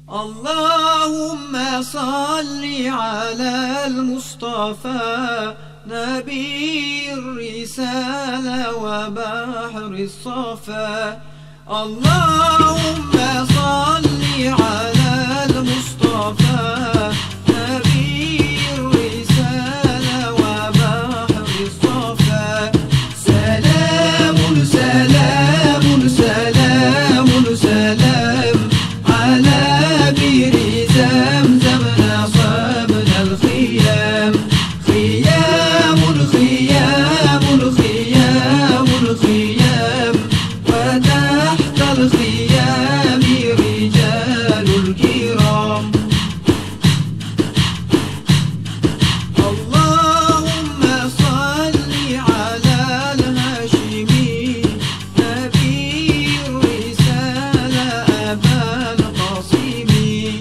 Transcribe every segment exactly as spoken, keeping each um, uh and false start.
اللهم صل على المصطفى نبي الرسالة وبحر الصفا. اللهم صل على المصطفى نبي الرسالة وبحر الصفا. سلام سلام سلام سلام على بير زمزم نصبنا الخيام. خيام خيام خيام خيام وتحت الخيام رجال الكرام. اللهم صل على الهاشمي نبي الرسالة أبا القاسم.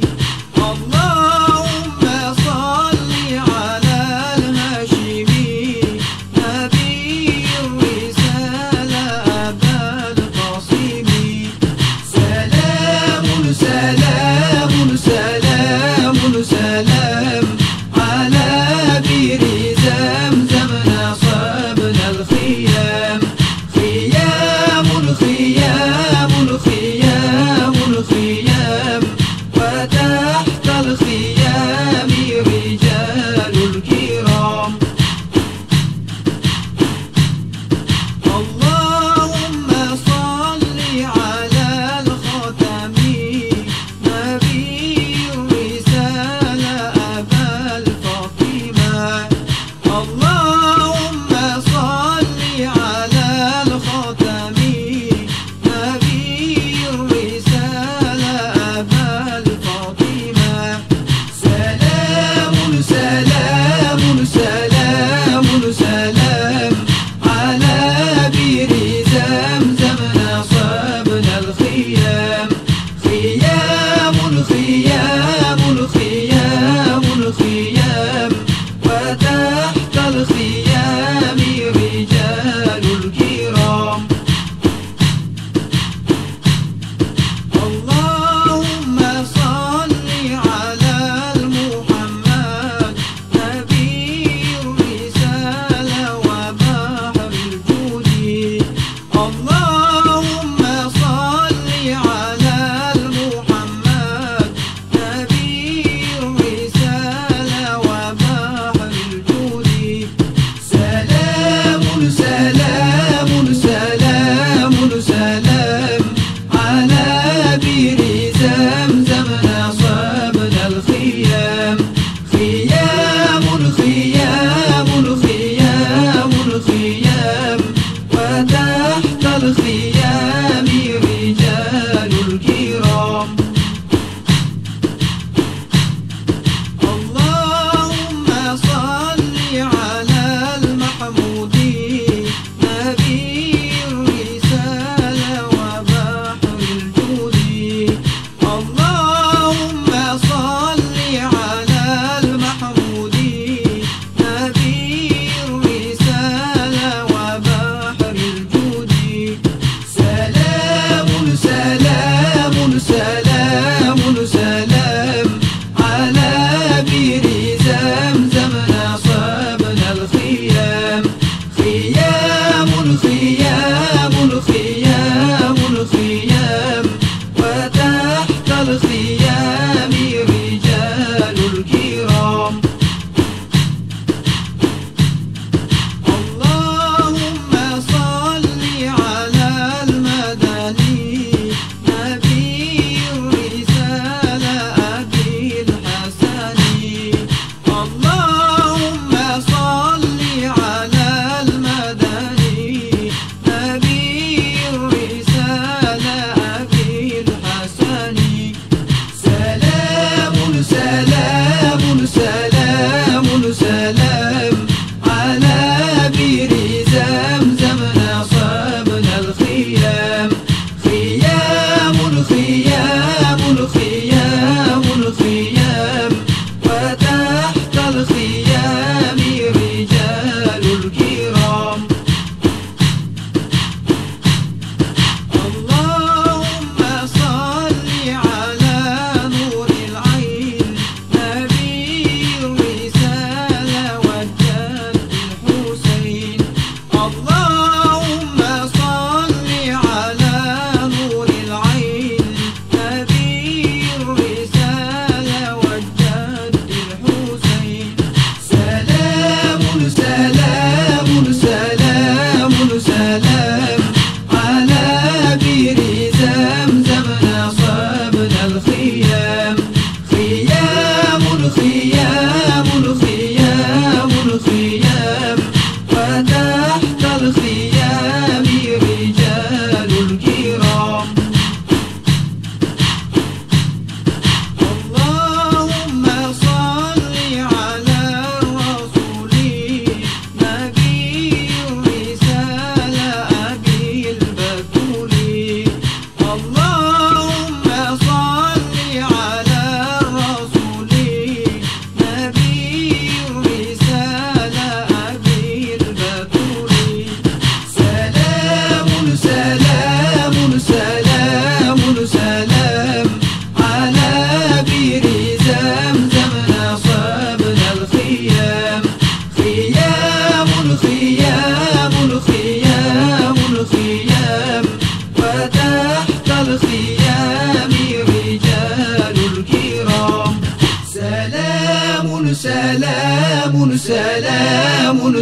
اللهم صل على الهاشمي نبي الرسالة أبا القاسم.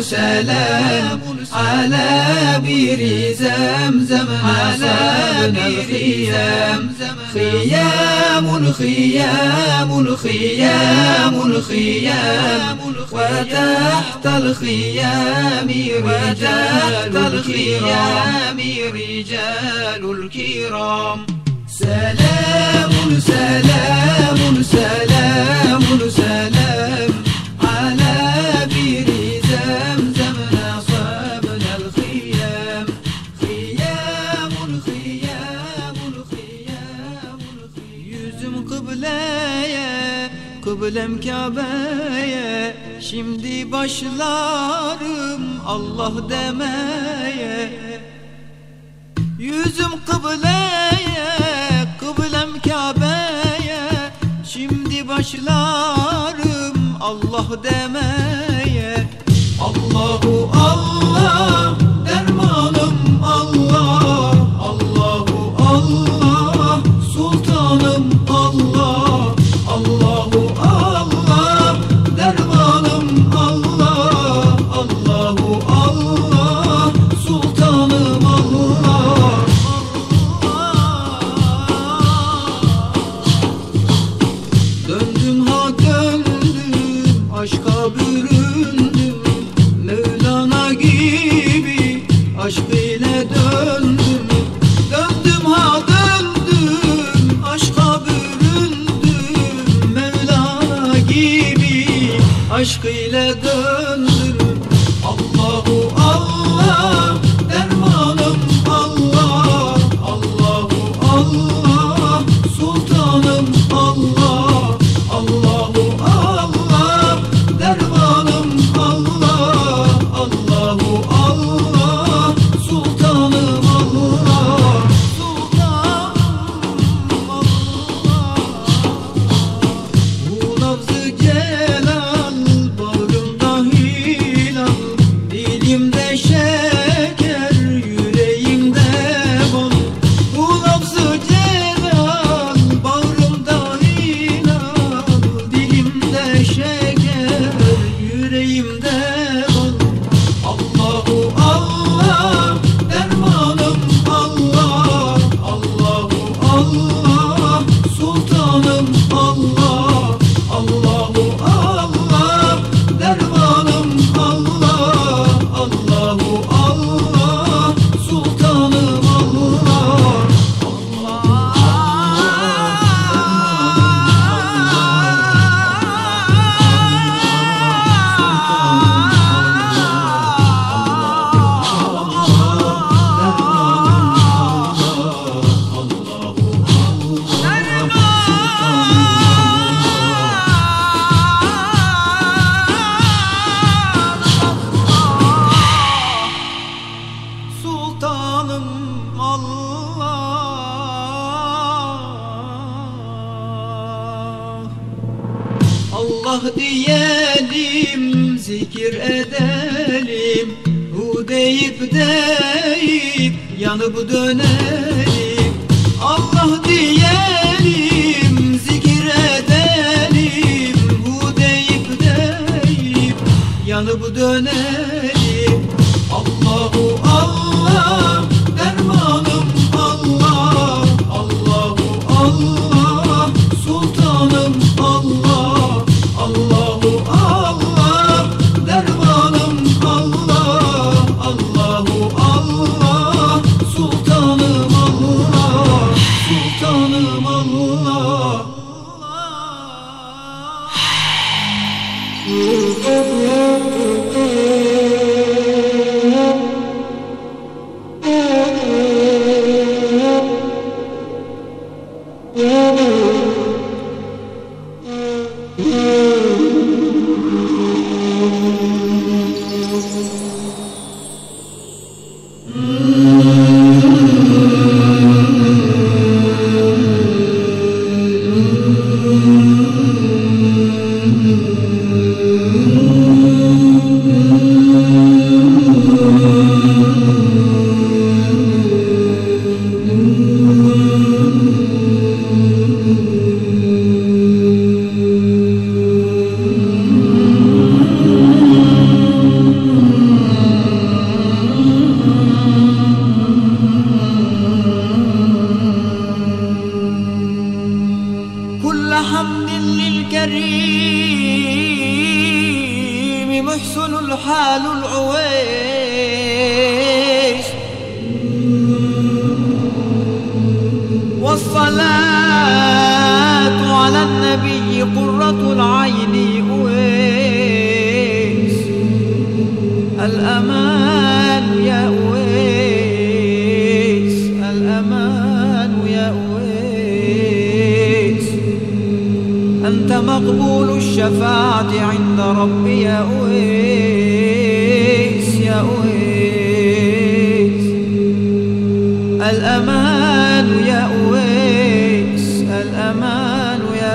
سلام على بير زمزم أصابنا الخيام خيام خيام خيام خيام وتحت الخيام رجال الخيام رجال الكرام سلام سلام سلام سلام على بير زمزم أصابنا الخيام خيام خيام خيام yüzüm kıbleye kıblem Kabe'ye şimdi başlarım Allah demeye yüzüm kıbleye kıblem Kabe'ye şimdi başlarım Allah demeye Allahu Allah dermanım Allah Allahu Allah sultanım Allah Allahu Allah dermanım Allah Allahu Allah sultanım Allah döndüm ha döndüm aşka büründüm Mevlana gibi aşk ile döndüm döndüm ha döndüm aşka büründüm Mevlana gibi aşk ile döndüm Allahu Allah dermanım Allah Allahu Allah sultanım Allah Allahu Allah dermanım Allah Allahu Allah sultanım Allah sultanım Allah bu lafz-ı celal bağrımda hilal dilimde şeker yüreğimde bal bu lafz-ı celal bağrımda hilal dilimde şeker yüreğimde bal Allahu Allah dermanım Allah Allahu Allah sultanım Allah Allahu Allah dermanım Allah Allahu Allah sultanım Allah sultanım Allah Allah diyelim zikir edelim hu deyip deyip yanıp dönelim Allah diyelim zikir edelim hu deyip deyip yanıp dönelim Allahu Allah dermanım Allah Allahu Allah sultanım Allah Allahu Allah dermanım Allah Allahu Allah sultanım Allah sultanım Allah Mm-hmm. الكريم محسن الحال العويس، والصلاة على النبي قرة العين أويس. الأمان يا أويس، الأمان يا أويس، أنت مقبول الشفاعة عند ربي يا أويس يا أويس. الأمان يا أويس، الأمان يا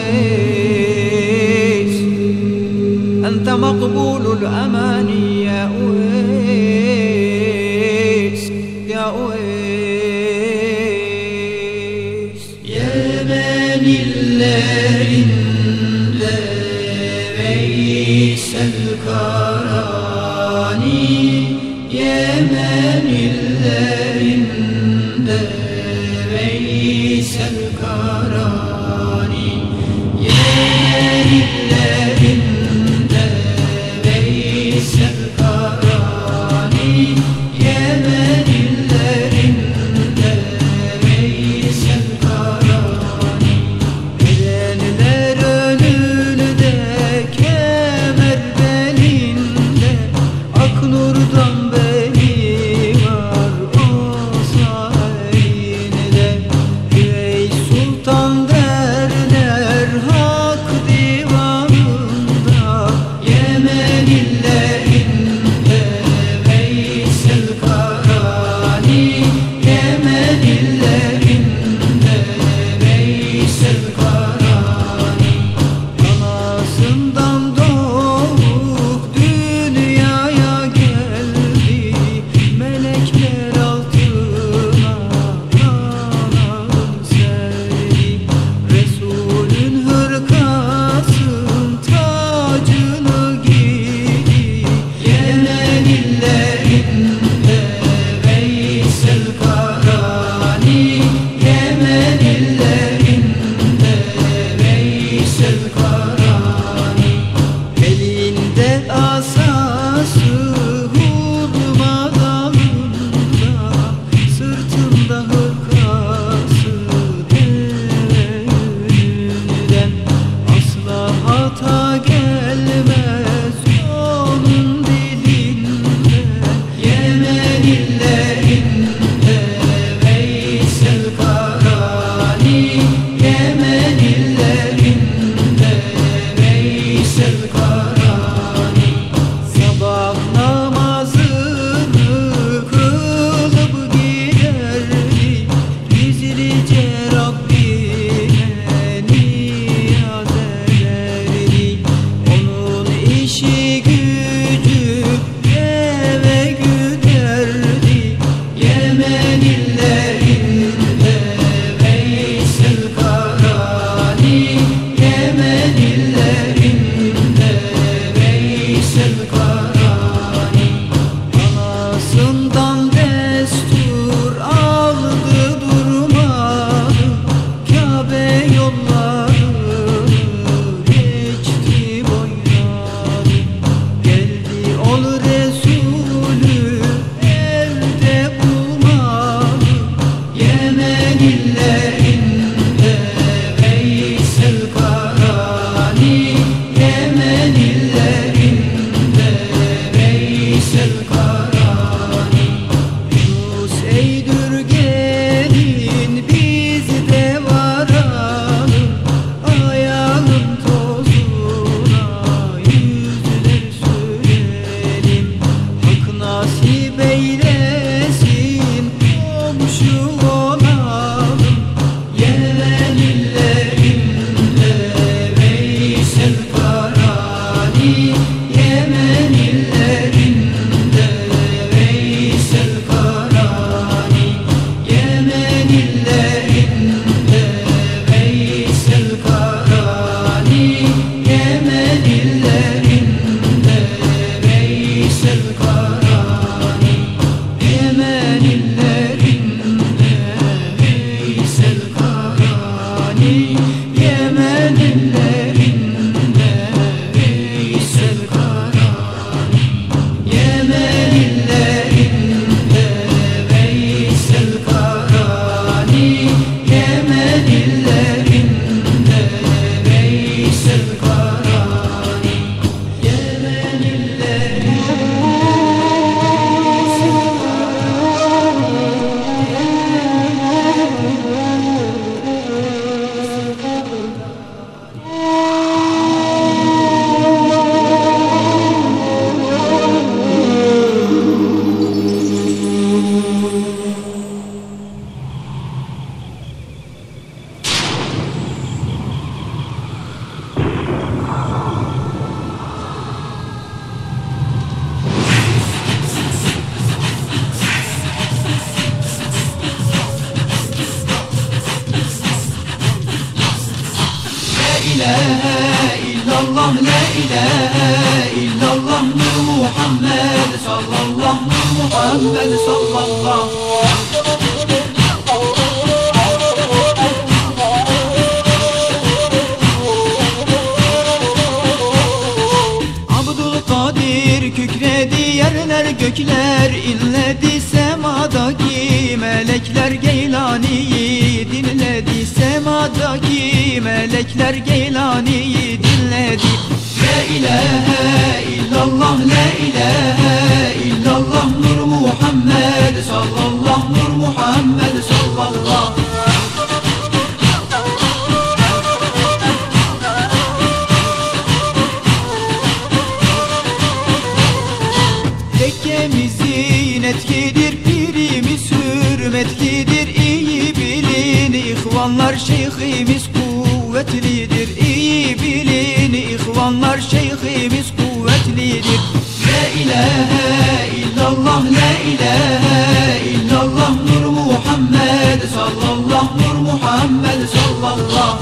أويس، أنت مقبول الأمان يا أويس يا أويس. يا من ellerinde Veysel Karani, Yemen illerinde Veysel Karani, Yemen illerinde Veysel Karani, Yemen illerinde Veysel Karani. Erenler önünde kemer belinde, Aknur'dan beni var o sayende. Ey Sultan derler hak divanında, Yemen illerinde Veysel Karani, Yemen illerinde Veysel Karani. anasından doğup dünyaya geldi, melekler altına kanalım serdi. Resulün hırkasın tacını giydi, Yemen illerinde Veysel Karani, Yemen illerinde Veysel Karani. elinde asası hurma dalında, sırtında hırkası devenden. Asla hata gelmez onun dilinden. Yemen illerinde Veysel Karani, Yemen illerinde Veysel Karani. Sabah namazını kılıp giderdi, gizlice Rabbine niyaz ederdi. Onun işi gücü eve güderdi, Yemen illerinde Veysel Karani, Yemen illerinde Veysel Karani. anasından destur aldı durmadı, Kabe yollarını geçti boyladı. Geldi ol Resulü evde bulmadı, Yemen illerinde Veysel Karani, Yemen illerinde Veysel Karani. Yunus eydür gelin biz de varalım, ayağın tozuna yüzler sürelim. Hak nasip eylesin komşu olalım, ilahe illallah, la ilahe illallah, Nur Muhammed sallallahu, Nur Muhammed sallallahu. Abdülkadir kükredi, yerler gökler inledi, semadaki melekler Geylani'yi dinledi, semadaki melekler Geylani'yi dinledi. La ilahe illallah, la ilahe illallah, Nur Muhammed sallallahu, Nur Muhammed sallallahu. Tekkemizin etkidir, pirimiz hürmetlidir, iyi bilin ihvanlar, şeyhimiz kuvvetlidir, iyi bilin ihvanlar, şeyhimiz kuvvetlidir. La ilahe illallah, la ilahe illallah, Nur Muhammed sallallahu, Nur Muhammed sallallahu.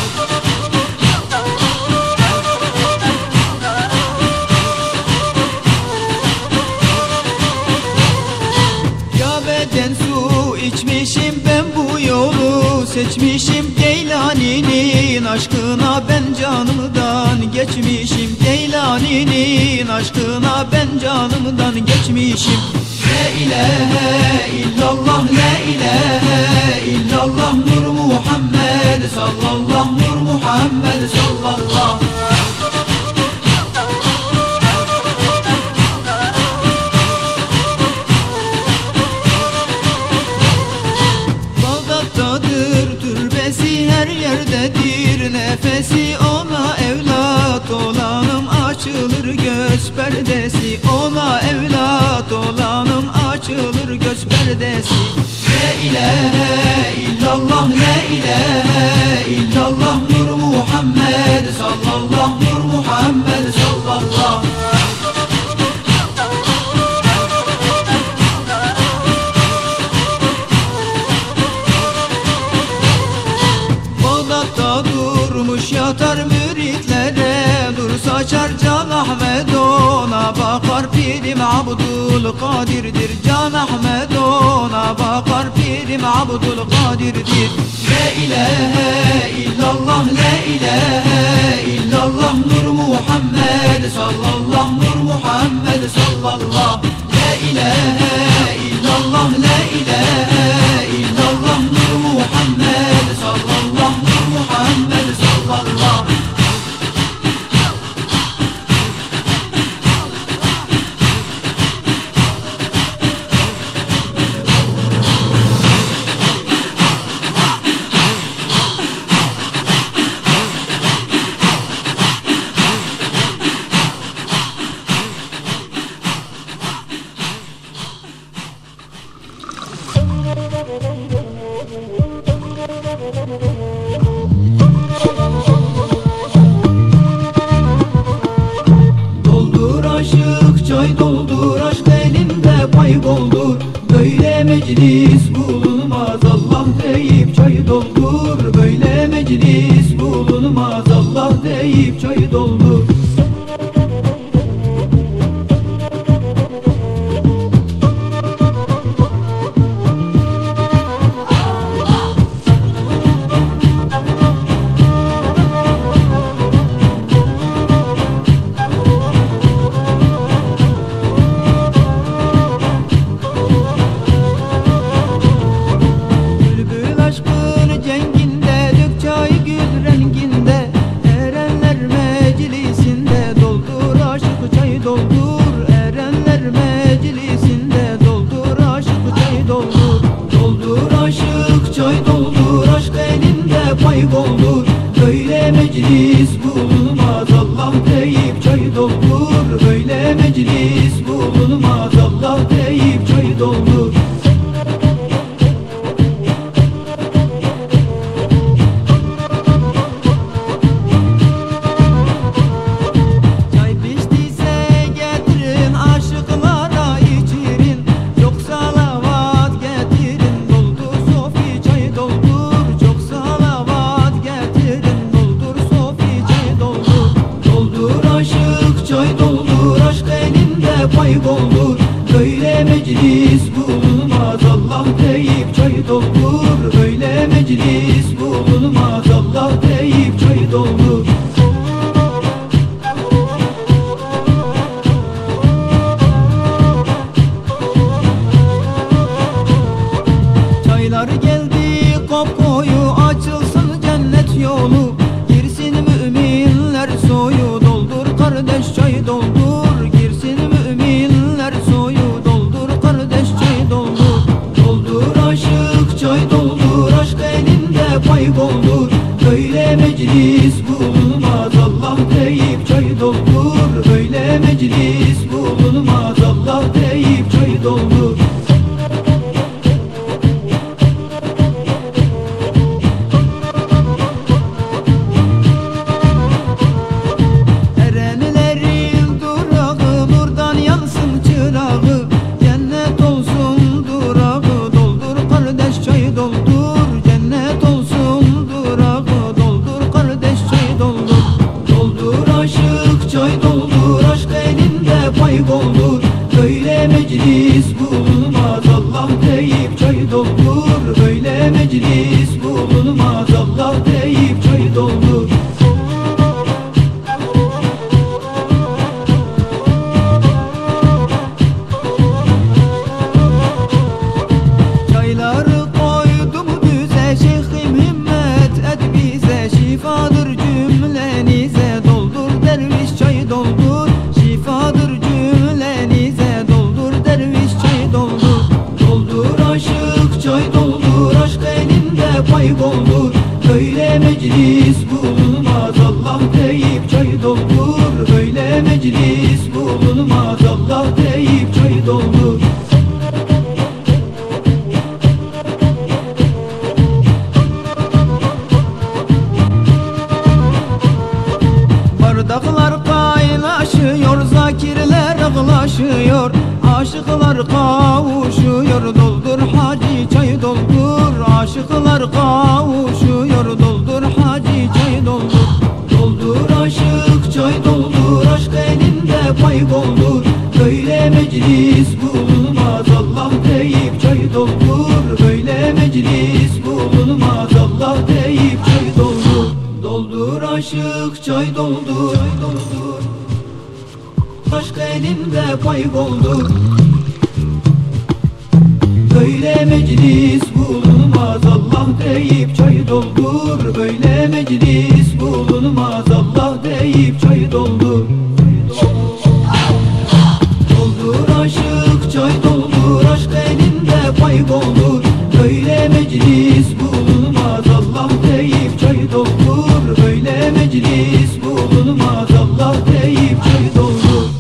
Kabe'den su içmişim, ben bu yolu seçmişim, Geylani'nin aşkına ben canımdan geçmişim, Geylani'nin aşkına ben canımdan geçmişim. La ilahe illallah, la ilahe illallah, Nur Muhammed sallallahu, Nur Muhammed sallallahu. Bağdat'tadır türbesi, her yerdedir nefesi, ona evlat olanım açılır göz perdesi, ona evlat olanım açılır göz perdesi. La ilahe illallah, la ilahe illallah, Nur Muhammed sallallahu, Nur Muhammed sallallahu. Bağdat'ta durmuş yatar müritlere, nur saçar Can Ahmet ona bakar, pirim Abdülkadir'dir, Can Ahmet ona bakar, pirim Abdülkadir'dir. La ilahe illallah, la ilahe illallah, Nur Muhammed sallallahu, Nur Muhammed sallallahu. La ilahe illallah, la ilahe illallah, Nur Muhammed sallallahu, Nur Muhammed sallallahu. Doldur aşık çay, doldur aşk elinde pay doldur, böyle meclis bulunmaz Allah deyip çay doldur, böyle meclis bulunmaz Allah deyip çay doldur. Bülbül aşkın cenginde, dök çay gül renginde, erenler meclisinde doldur aşık çay doldur, erenler meclisinde doldur aşık çay doldur. Doldur aşık çay doldur, aşk elinde pay doldur, böyle meclis bulunmaz Allah deyip çay doldur, böyle meclis bulunmaz Allah deyip çay doldur. Çay piştiyse getirin, aşıklara içirin, çok salavat getirin, doldur sofi çay doldur, çok salavat getirin, doldur sofi pay doldur. Böyle meclis bulunmaz, Allah deyip çay doldur. Böyle meclis bulunmaz, Allah deyip çay doldur. Çaylar geldi kapkoyu, açılsın cennet yolu. Girsin müminler soyu, doldur kardeş çay doldur. Girsin müminler soyu, doldur kardeş çay doldur. Doldur aşık çay doldur, aşk elinde pay doldur. Böyle meclis bulunmaz, Allah deyip çay doldur. Böyle meclis bulunmaz, Allah deyip çay doldur. Doldur, böyle meclis bulunmaz, Allah deyip çay doldur. Böyle meclis bulunmaz, Allah deyip çay doldur. Çayları koydum düze, Şeyhim himmet et bize. Şifadır cümlenize, doldur derviş çay doldur. Şifadır cümlenize, doldur derviş çay doldur. Doldur aşık çay doldur, aşk elinde pay doldur. Böyle meclis bulunmaz, Allah deyip çay doldur. Böyle meclis bulunmaz, Allah deyip çay doldur. Bardaklar kaynaşıyor, zakirler ağlaşıyor, aşıklar kavuşuyor. Doldur hacı çay doldur, aşıklar kavuşuyor. Doldur hacı çay doldur. Doldur aşık çay doldur, aşk elinde pay doldur. Böyle meclis bulunmaz, Allah deyip çay doldur. Böyle meclis bulunmaz, Allah deyip çay doldur. Doldur aşık çay doldur, çay doldur. Aşk elinde pay doldur. Böyle meclis bulunmaz, Allah deyip çay doldur. Böyle meclis bulunmaz, Allah deyip çay doldur. Doldur aşık çay doldur, aşk elinde pay doldur. Böyle meclis bulunmaz, Allah deyip çay doldur. Böyle meclis bulunmaz, Allah deyip çay doldur.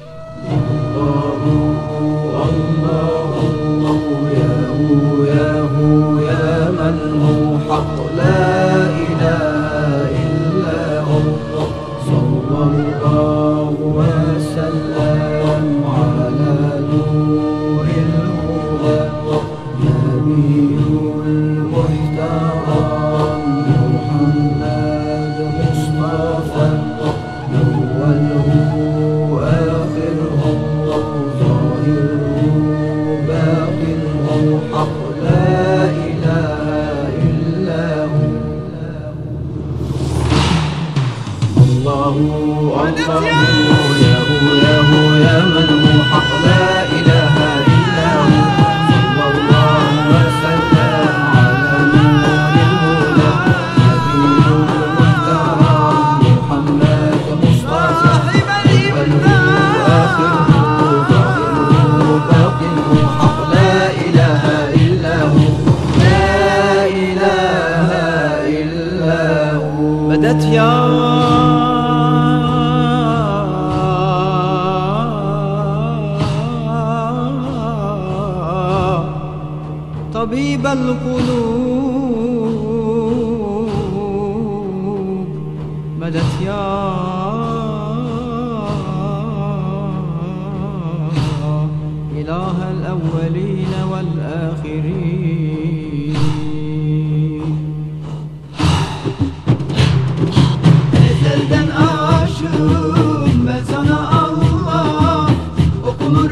مدت يا طبيب القلوب، مدت يا إله الأولين والآخرين. Ezelden aşığım ben sana Allah, okunur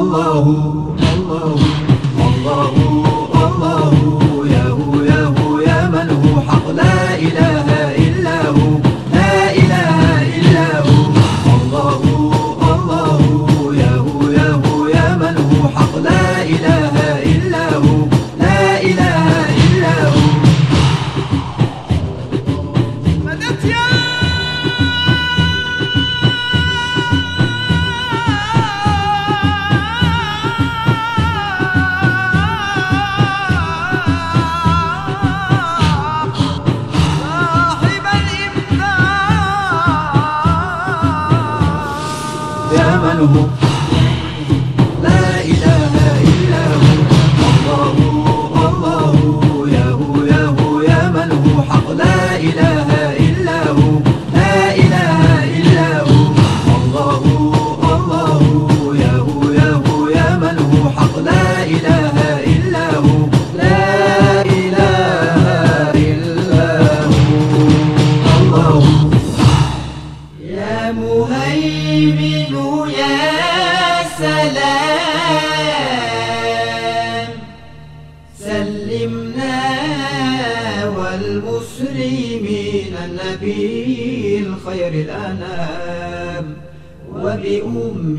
Allahu Allahu Allahu Allahu ya hu ya hu ya men hu hak la ilahe illa hu la ilahe illa hu Allahu Allahu ya hu ya hu ya men hu hak la ilahe illa hu la ilahe illa hu Medet ya من هو لا إله إلا هو الله الله يا هو يا هو يا من هو حق لا إله إلا هو لا إله إلا هو الله الله يا هو يا هو يا من هو حق لا إله إلا هو لا إله إلا هو الله يا مهيمن يا سلام سلمنا والمسلمين النبي الخير الأنام وبأم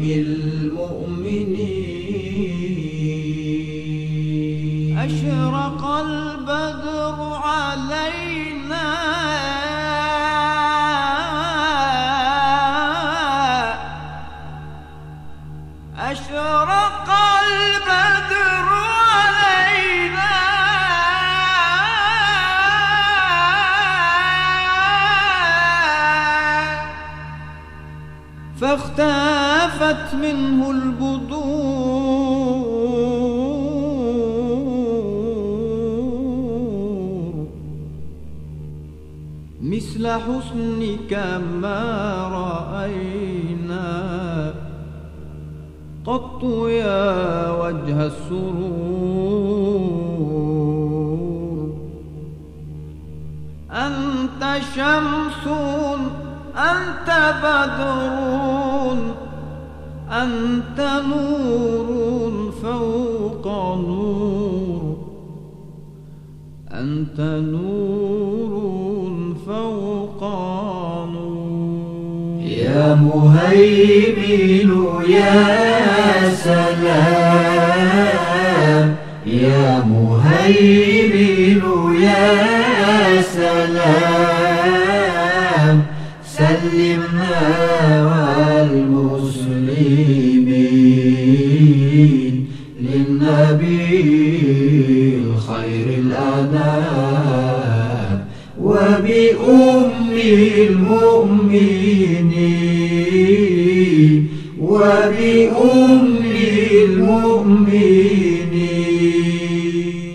المؤمنين أشرق البدر علينا أشرق البدر علينا فاختفت منه البدور مثل حسنك ما رأينا قط يا وجه السرور أنت شمس أنت بدر أنت نور فوق نور أنت نور فوق نور يا مهيمن يا سلام يا مهيمن يا سلام سلمنا والمسلمين للنبي الخير الأنام وبأم المؤمنين وبأم المؤمنين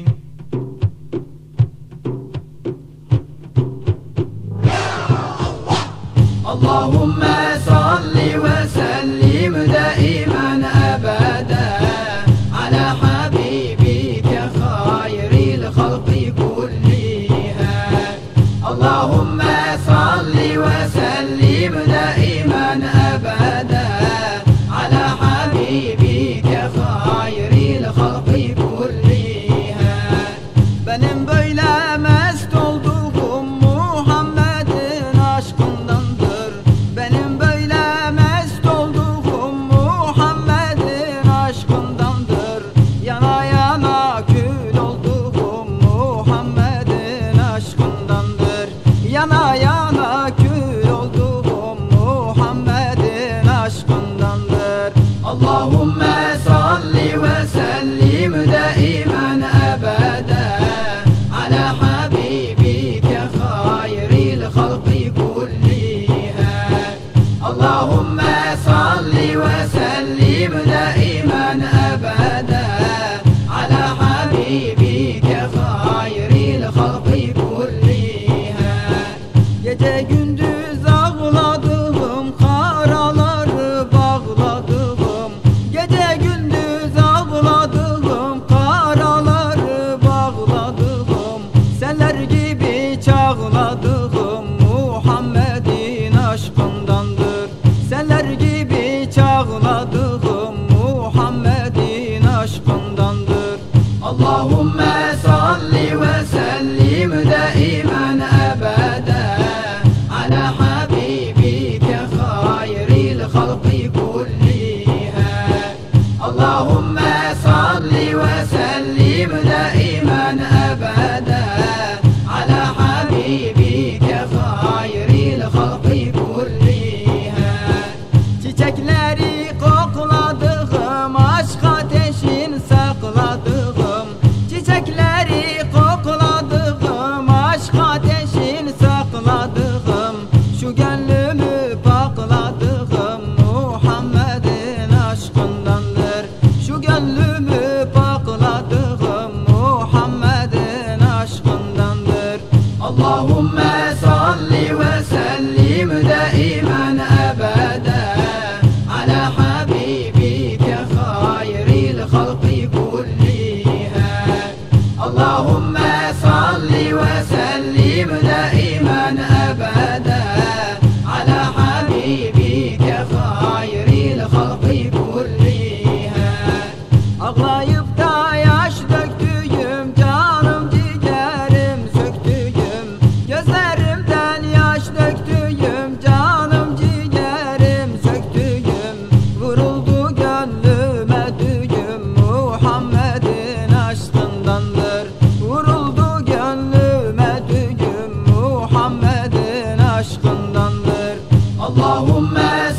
اللهم صل وسلم دائما أبدا على حبيبك خير الخلق كلها اللهم صل وسلم دائما أبدا على حبيبك خير الخلق كلها benim böyle mest olduğum Muhammed'in aşkındandır benim böyle mest olduğum Muhammed'in aşkındandır yana yana kül olduğum Muhammed'in aşkındandır yana yana kül olduğum Muhammed'in aşkındandır Allahümme salli ve sellim daimen ebede ala habibike hayril halqi kulliha Allahümme salli ve sellim daimen ebede ala habibike hayril halqi kulliha Gece gündüz ağladığım karaları bağladığım Gece gündüz ağladığım karaları bağladığım Seller gibi çağladığım Muhammed'in aşkındandır Seller gibi çağladığım Muhammed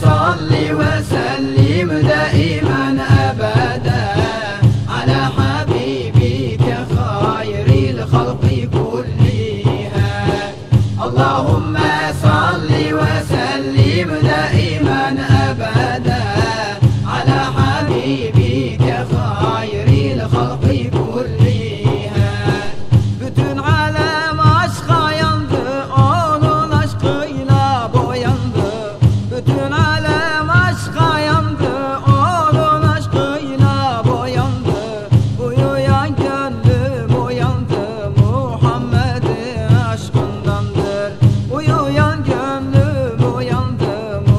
صل وسلم دائما أبدا على حبيبك خير الخلق كلها. اللهم صل وسلم دائما أبدا على حبيبك خير الخلق كلها. Bütün alem aşka yandı, onun aşkıyla boyandı. Bütün alem aşka yandı, onun aşkıyla boyandı. Uyuyan gönlüm uyandı, Muhammed'in aşkındandır. Uyuyan gönlüm uyandı,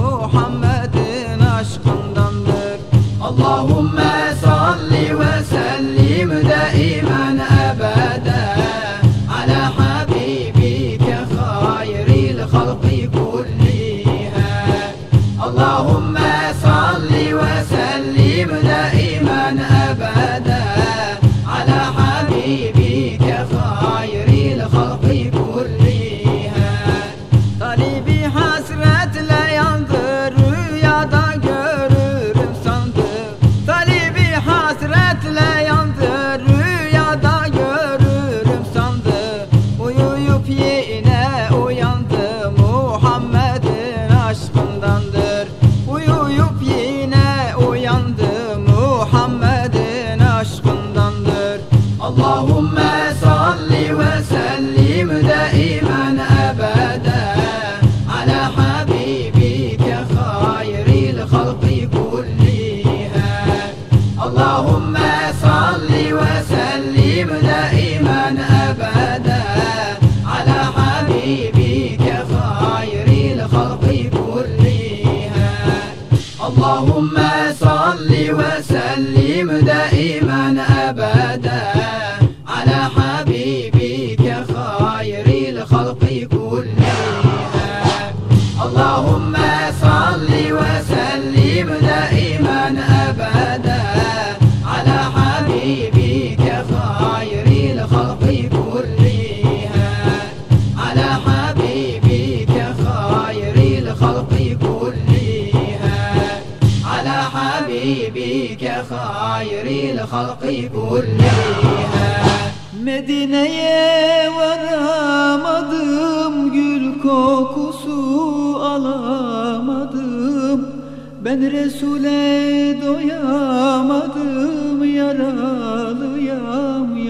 Muhammed'in aşkındandır. Allahümme salli ve sellim daimen ebede ala habibike hayril halqi kulliha. Allahümme salli ve sellim daimen ebede ala habibike hayril halqi kulliha. Talibi hasretle yandı, rüyada görürüm sandı. Talibi hasretle yandı, rüyada görürüm sandı. Uyuyup yine uyandı, Muhammed'in aşkındandır. Uyuyup yine uyandı, Muhammed'in aşkındandır. Allahümme salli ve sellim daimen ebede ala habibike hayril halqi kulliha. Allahümme salli ve sellim daimen ebede ala habibike hayril halqi kulliha. Allahümme salli ve sellim daimen ebede ala habibike hayril halqi kulliha. Allahümme salli ve sellim daimen ebede ala habibike hayril halqi kulliha. Ala habibike hayril halqi kulliha. Ala habibike hayril halqi kulliha. Medine'ye varamadım, gül kokusu alamadım. Ben Resul'e doyamadım, yaralıyam,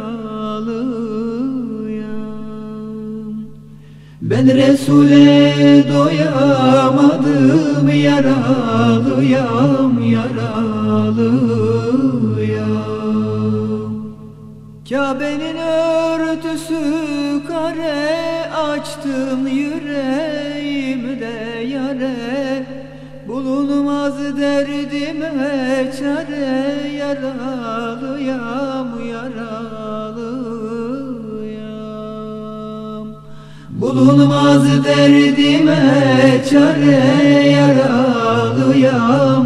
yaralıyam. Ben Resul'e doyamadım, yaralıyam, yaralıyam. Kabe'nin örtüsü kare, açtın yüreğimde yare. Bulunmaz derdime çare, yaralıyam, yaralıyam. Bulunmaz derdime çare, yaralıyam,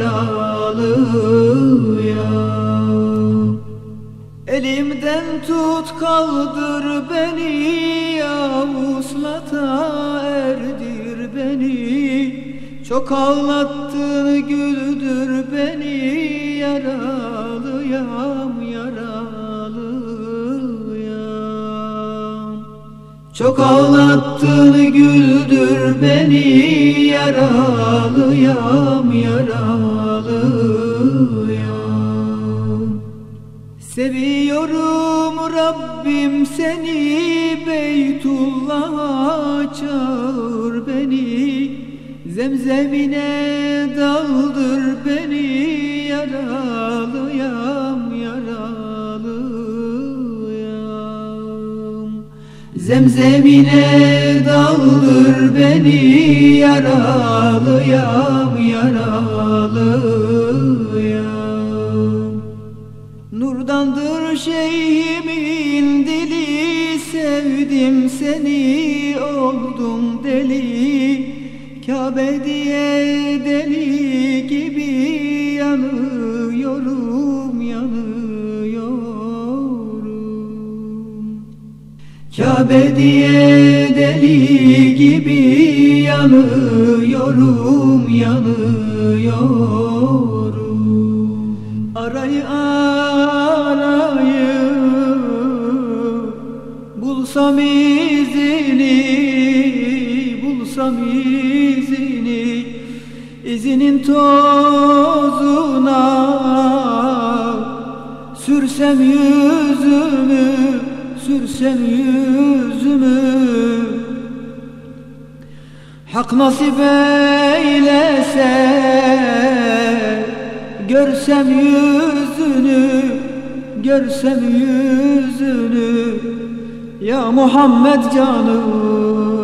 yaralıyam. Elimden tut kaldır beni, ya vuslata erdir beni. Çok ağlattın güldür beni, yaralıyam, yaralıyam. Çok ağlattın güldür beni, yaralıyam, yaralıyam. Seviyorum Rabbim seni, Beytullah'a çağır beni. Zemzemine daldır beni, yaralıyam, yaralıyam. Zemzemine daldır beni, yaralıyam, yaralıyam. Nurdandır şeyhimin dili, sevdim seni oldum deli. Kabe diye deli gibi yanıyorum, yanıyorum. Kabe ebediye deli gibi yanıyorum, yanıyorum. Arayı arayı bulsam izini, bulsam izini, izinin tozuna sürsem yüzümü, sürsem yüzümü. Hak nasip eylese görsem yüzünü, görsem yüzünü. Ya Muhammed canım,